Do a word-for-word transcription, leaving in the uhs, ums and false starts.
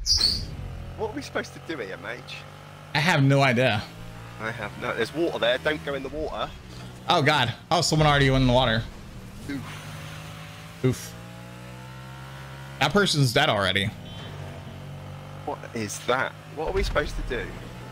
What are we supposed to do here, mage? I have no idea. I have no. There's water there. Don't go in the water. Oh God. Oh, someone already went in the water. Oof. Oof. That person's dead already. What is that? What are we supposed to do?